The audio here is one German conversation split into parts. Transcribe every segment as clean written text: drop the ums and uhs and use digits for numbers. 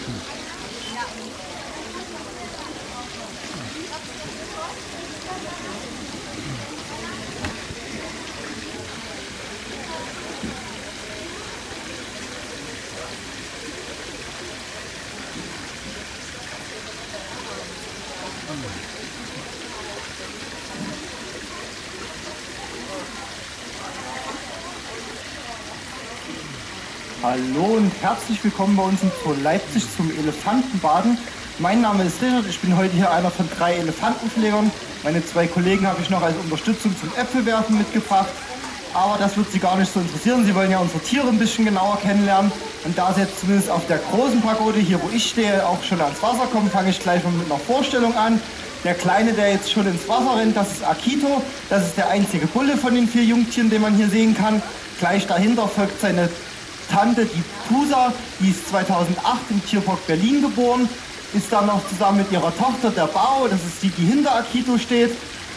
Hallo und herzlich willkommen bei uns in Leipzig zum Elefantenbaden. Mein Name ist Richard, ich bin heute hier einer von 3 Elefantenpflegern. Meine 2 Kollegen habe ich noch als Unterstützung zum Äpfelwerfen mitgebracht. Aber das wird Sie gar nicht so interessieren, Sie wollen ja unsere Tiere ein bisschen genauer kennenlernen. Und da Sie jetzt zumindest auf der großen Pagode, hier wo ich stehe, auch schon ans Wasser kommen, fange ich gleich mal mit einer Vorstellung an. Der Kleine, der jetzt schon ins Wasser rennt, das ist Akito. Das ist der einzige Bulle von den 4 Jungtieren, den man hier sehen kann. Gleich dahinter folgt seine Tante, die Tusa, die ist 2008 im Tierpark Berlin geboren, ist dann noch zusammen mit ihrer Tochter, der Bao, das ist die, die hinter Akito steht.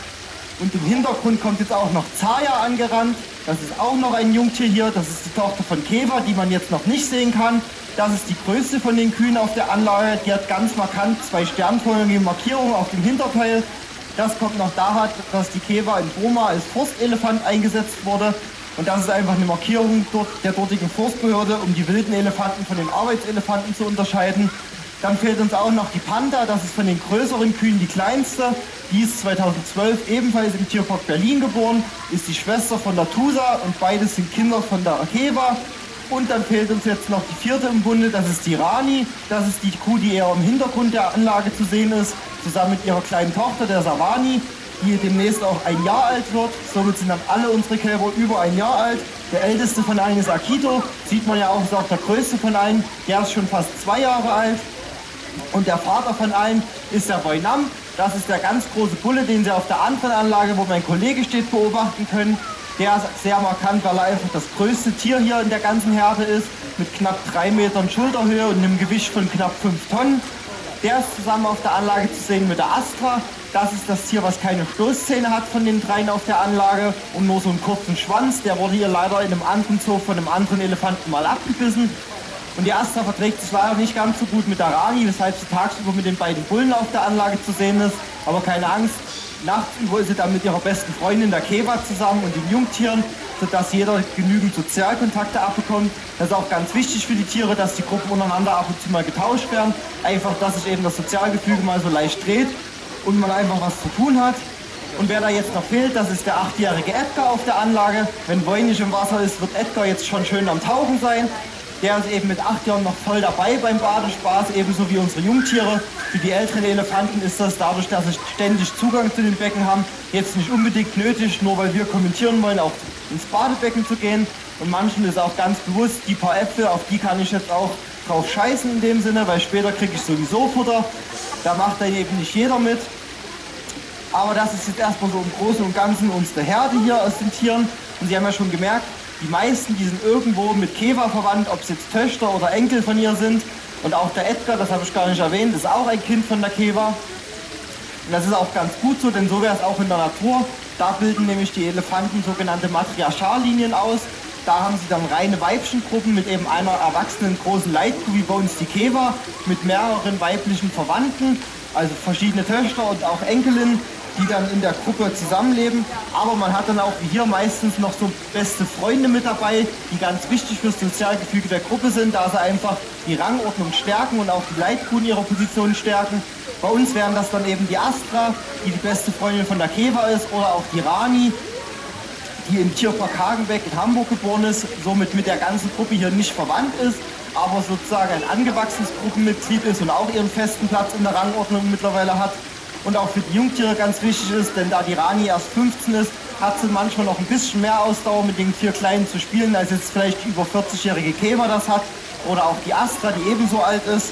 Und im Hintergrund kommt jetzt auch noch Zaya angerannt, das ist auch noch ein Jungtier hier, das ist die Tochter von Keva, die man jetzt noch nicht sehen kann. Das ist die größte von den Kühen auf der Anlage, die hat ganz markant 2 sternförmige Markierungen auf dem Hinterteil. Das kommt noch daher, dass die Keva in Burma als Forstelefant eingesetzt wurde. Und das ist einfach eine Markierung der dortigen Forstbehörde, um die wilden Elefanten von den Arbeitselefanten zu unterscheiden. Dann fehlt uns auch noch die Panda, das ist von den größeren Kühen die kleinste. Die ist 2012 ebenfalls im Tierpark Berlin geboren, ist die Schwester von der Tusa und beides sind Kinder von der Keva. Und dann fehlt uns jetzt noch die 4. im Bunde, das ist die Rani. Das ist die Kuh, die eher im Hintergrund der Anlage zu sehen ist, zusammen mit ihrer kleinen Tochter, der Savani, die demnächst auch 1 Jahr alt wird. Somit sind dann alle unsere Kälber über 1 Jahr alt. Der älteste von allen ist Akito, sieht man ja auch, ist auch der größte von allen. Der ist schon fast 2 Jahre alt. Und der Vater von allen ist der Voinam. Das ist der ganz große Bulle, den Sie auf der anderen Anlage, wo mein Kollege steht, beobachten können. Der ist sehr markant, weil er einfach das größte Tier hier in der ganzen Herde ist, mit knapp 3 Metern Schulterhöhe und einem Gewicht von knapp 5 Tonnen. Der ist zusammen auf der Anlage zu sehen mit der Astra. Das ist das Tier, was keine Stoßzähne hat von den 3 auf der Anlage und nur so einen kurzen Schwanz. Der wurde hier leider in einem anderen Zoo von einem anderen Elefanten mal abgebissen. Und die Astra verträgt sich leider nicht ganz so gut mit der Rani, weshalb sie tagsüber mit den beiden Bullen auf der Anlage zu sehen ist. Aber keine Angst, nachts über ist sie dann mit ihrer besten Freundin, der Keva, zusammen und den Jungtieren, sodass jeder genügend Sozialkontakte abbekommt. Das ist auch ganz wichtig für die Tiere, dass die Gruppen untereinander ab und zu mal getauscht werden. Einfach, dass sich eben das Sozialgefüge mal so leicht dreht und man einfach was zu tun hat. Und wer da jetzt noch fehlt, das ist der 8-jährige Edgar auf der Anlage. Wenn Voynich im Wasser ist, wird Edgar jetzt schon schön am Tauchen sein. Der ist eben mit 8 Jahren noch voll dabei beim Badespaß, ebenso wie unsere Jungtiere. Für die älteren Elefanten ist das dadurch, dass sie ständig Zugang zu den Becken haben, jetzt nicht unbedingt nötig, nur weil wir kommentieren wollen, auch ins Badebecken zu gehen. Und manchen ist auch ganz bewusst, die paar Äpfel, auf die kann ich jetzt auch drauf scheißen in dem Sinne, weil später kriege ich sowieso Futter. Da macht dann eben nicht jeder mit. Aber das ist jetzt erstmal so im Großen und Ganzen unsere Herde hier aus den Tieren. Und Sie haben ja schon gemerkt, die meisten, die sind irgendwo mit Keva verwandt, ob es jetzt Töchter oder Enkel von ihr sind. Und auch der Edgar, das habe ich gar nicht erwähnt, ist auch ein Kind von der Keva. Und das ist auch ganz gut so, denn so wäre es auch in der Natur. Da bilden nämlich die Elefanten sogenannte Matriarchallinien aus. Da haben sie dann reine Weibchengruppen mit eben einer erwachsenen großen Leitkuh, wie bei uns die Keva, mit mehreren weiblichen Verwandten, also verschiedene Töchter und auch Enkelinnen, die dann in der Gruppe zusammenleben. Aber man hat dann auch wie hier meistens noch so beste Freunde mit dabei, die ganz wichtig fürs Sozialgefüge der Gruppe sind, da sie einfach die Rangordnung stärken und auch die Leitkuh in ihrer Position stärken. Bei uns wären das dann eben die Astra, die die beste Freundin von der Keva ist, oder auch die Rani, die im Tierpark Hagenbeck in Hamburg geboren ist, somit mit der ganzen Gruppe hier nicht verwandt ist, aber sozusagen ein angewachsenes Gruppenmitglied ist und auch ihren festen Platz in der Rangordnung mittlerweile hat. Und auch für die Jungtiere ganz wichtig ist, denn da die Rani erst 15 ist, hat sie manchmal noch ein bisschen mehr Ausdauer mit den 4 Kleinen zu spielen, als jetzt vielleicht die über 40-jährige Keva das hat. Oder auch die Astra, die ebenso alt ist.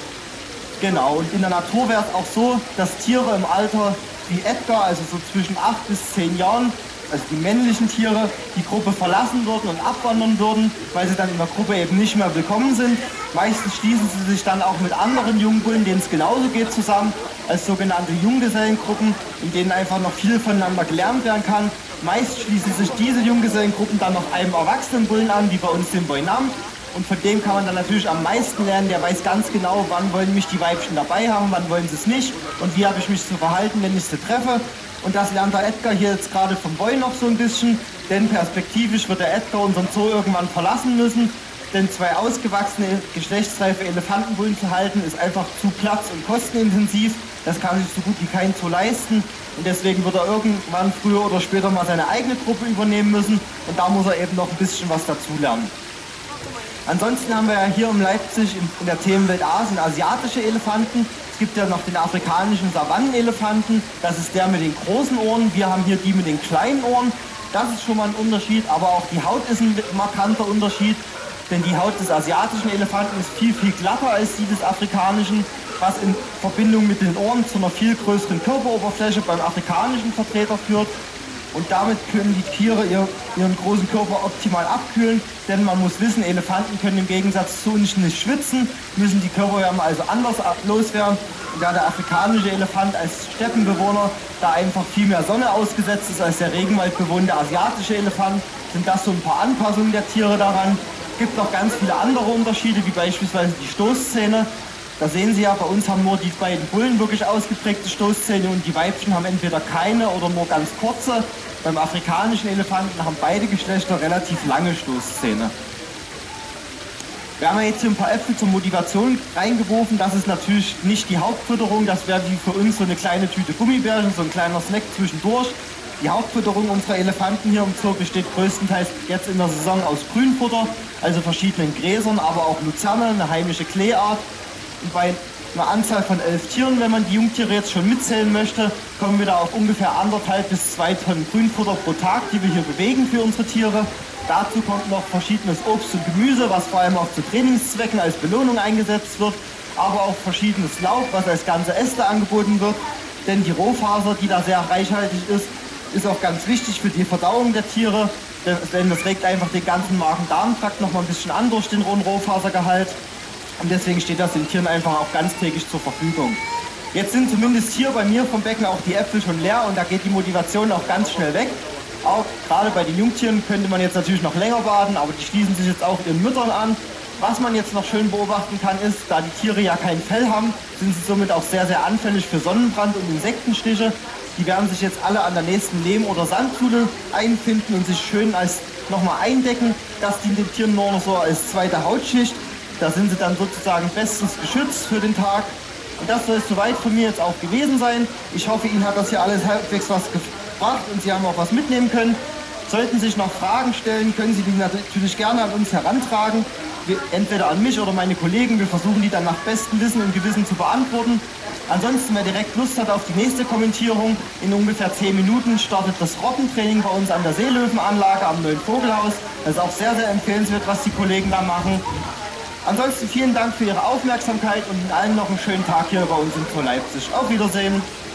Genau, und in der Natur wäre es auch so, dass Tiere im Alter wie Edgar, also so zwischen 8 bis 10 Jahren, also die männlichen Tiere, die Gruppe verlassen würden und abwandern würden, weil sie dann in der Gruppe eben nicht mehr willkommen sind. Meistens schließen sie sich dann auch mit anderen Jungbullen, denen es genauso geht, zusammen, als sogenannte Junggesellengruppen, in denen einfach noch viel voneinander gelernt werden kann. Meist schließen sich diese Junggesellengruppen dann noch einem erwachsenen Bullen an, wie bei uns dem Voinam. Und von dem kann man dann natürlich am meisten lernen. Der weiß ganz genau, wann wollen mich die Weibchen dabei haben, wann wollen sie es nicht und wie habe ich mich zu verhalten, wenn ich sie treffe. Und das lernt der Edgar hier jetzt gerade vom Boy noch so ein bisschen, denn perspektivisch wird der Edgar unseren Zoo irgendwann verlassen müssen. Denn 2 ausgewachsene, geschlechtsreife Elefantenbullen zu halten, ist einfach zu platz- und kostenintensiv. Das kann sich so gut wie kein Zoo leisten. Und deswegen wird er irgendwann früher oder später mal seine eigene Gruppe übernehmen müssen. Und da muss er eben noch ein bisschen was dazulernen. Ansonsten haben wir ja hier in Leipzig in der Themenwelt Asien asiatische Elefanten. Es gibt ja noch den afrikanischen Savannenelefanten. Das ist der mit den großen Ohren. Wir haben hier die mit den kleinen Ohren. Das ist schon mal ein Unterschied. Aber auch die Haut ist ein markanter Unterschied. Denn die Haut des asiatischen Elefanten ist viel, viel glatter als die des afrikanischen, was in Verbindung mit den Ohren zu einer viel größeren Körperoberfläche beim afrikanischen Vertreter führt. Und damit können die Tiere ihren großen Körper optimal abkühlen, denn man muss wissen, Elefanten können im Gegensatz zu uns nicht schwitzen, müssen die Körperwärme also anders loswerden. Und da der afrikanische Elefant als Steppenbewohner da einfach viel mehr Sonne ausgesetzt ist als der regenwaldbewohnende asiatische Elefant, sind das so ein paar Anpassungen der Tiere daran. Es gibt noch ganz viele andere Unterschiede, wie beispielsweise die Stoßzähne. Da sehen Sie ja, bei uns haben nur die beiden Bullen wirklich ausgeprägte Stoßzähne und die Weibchen haben entweder keine oder nur ganz kurze. Beim afrikanischen Elefanten haben beide Geschlechter relativ lange Stoßzähne. Wir haben ja jetzt hier ein paar Äpfel zur Motivation reingeworfen. Das ist natürlich nicht die Hauptfütterung, das wäre wie für uns so eine kleine Tüte Gummibärchen, so ein kleiner Snack zwischendurch. Die Hauptfütterung unserer Elefanten hier im Zoo besteht größtenteils jetzt in der Saison aus Grünfutter, also verschiedenen Gräsern, aber auch Luzerne, eine heimische Kleeart. Und bei einer Anzahl von 11 Tieren, wenn man die Jungtiere jetzt schon mitzählen möchte, kommen wir da auf ungefähr 1,5 bis 2 Tonnen Grünfutter pro Tag, die wir hier bewegen für unsere Tiere. Dazu kommt noch verschiedenes Obst und Gemüse, was vor allem auch zu Trainingszwecken als Belohnung eingesetzt wird, aber auch verschiedenes Laub, was als ganze Äste angeboten wird. Denn die Rohfaser, die da sehr reichhaltig ist auch ganz wichtig für die Verdauung der Tiere, denn das regt einfach den ganzen Magen-Darm-Trakt noch mal ein bisschen an durch den hohen Rohfasergehalt. Und deswegen steht das den Tieren einfach auch ganztägig zur Verfügung. Jetzt sind zumindest hier bei mir vom Becken auch die Äpfel schon leer und da geht die Motivation auch ganz schnell weg. Auch gerade bei den Jungtieren könnte man jetzt natürlich noch länger baden, aber die schließen sich jetzt auch ihren Müttern an. Was man jetzt noch schön beobachten kann ist, da die Tiere ja kein Fell haben, sind sie somit auch sehr, sehr anfällig für Sonnenbrand und Insektenstiche. Die werden sich jetzt alle an der nächsten Lehm- oder Sandkuhle einfinden und sich schön als nochmal eindecken. Das dient den Tieren nur noch so als zweite Hautschicht. Da sind sie dann sozusagen bestens geschützt für den Tag. Und das soll es soweit von mir jetzt auch gewesen sein. Ich hoffe, Ihnen hat das hier alles halbwegs was gebracht und Sie haben auch was mitnehmen können. Sollten sich noch Fragen stellen, können Sie die natürlich gerne an uns herantragen. Entweder an mich oder meine Kollegen. Wir versuchen die dann nach bestem Wissen und Gewissen zu beantworten. Ansonsten, wer direkt Lust hat auf die nächste Kommentierung, in ungefähr 10 Minuten startet das Robbentraining bei uns an der Seelöwenanlage am Neuen Vogelhaus. Das ist auch sehr, sehr empfehlenswert, was die Kollegen da machen. Ansonsten vielen Dank für Ihre Aufmerksamkeit und Ihnen allen noch einen schönen Tag hier bei uns in Zoo Leipzig. Auf Wiedersehen!